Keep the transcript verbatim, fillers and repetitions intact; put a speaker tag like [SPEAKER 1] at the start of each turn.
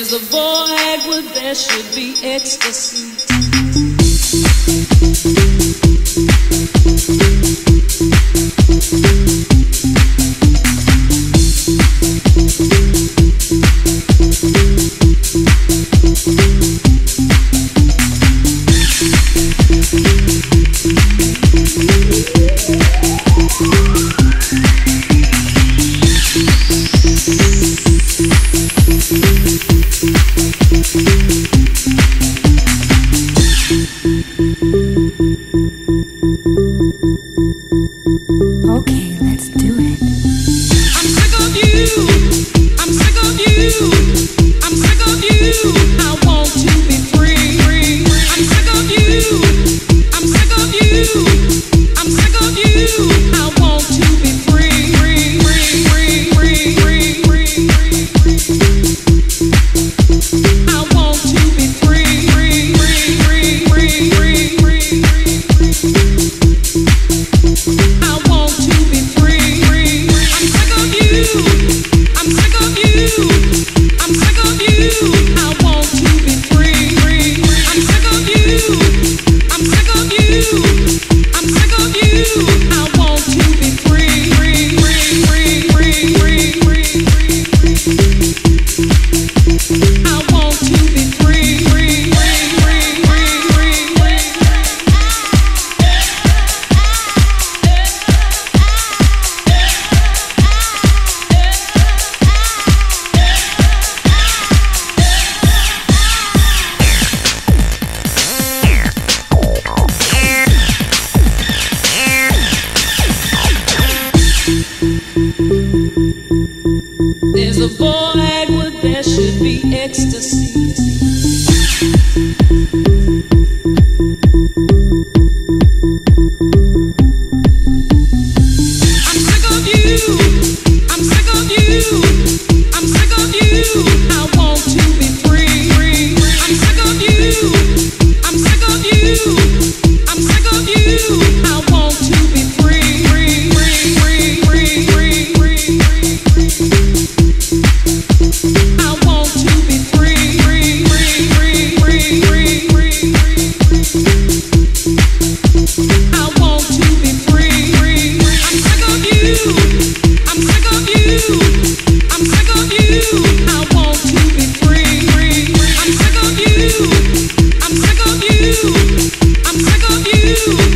[SPEAKER 1] There's a void where there should be ecstasy.
[SPEAKER 2] Okay, let's do it.
[SPEAKER 1] I'm sick of you. I'm sick of you. I'm sick of you. I want to be free. I'm sick of you. I'm sick of you. I'm sick of you. I want to be free. Free, free, free, free, free, free, I want to be free. Free, free, free, free, free, free. I want to be free. Free. I'm sick of you. I'm sick of you. I'm sick of you. I want to be free. Free. I'm sick of you. I'm sick of you. I'm sick of you. I want to be free. Free. Free. Free. Free. Free. Free. I want to be free. Free. Free. Free. Free. There's a void where there should be ecstasy. I'm sick of you. I'm sick of you. I'm sick of you. I want to be free. I'm sick of you. I'm sick of you. I'm sick of you. I want to be free. Free, free, free, free, free, free. I want to be free. Free, free, free, free, free, free. I want to be free. Free. I'm sick of you. I'm sick of you. I'm sick of you. I want to be free. Free. I'm sick of you. I'm sick of you. I'm sick of you.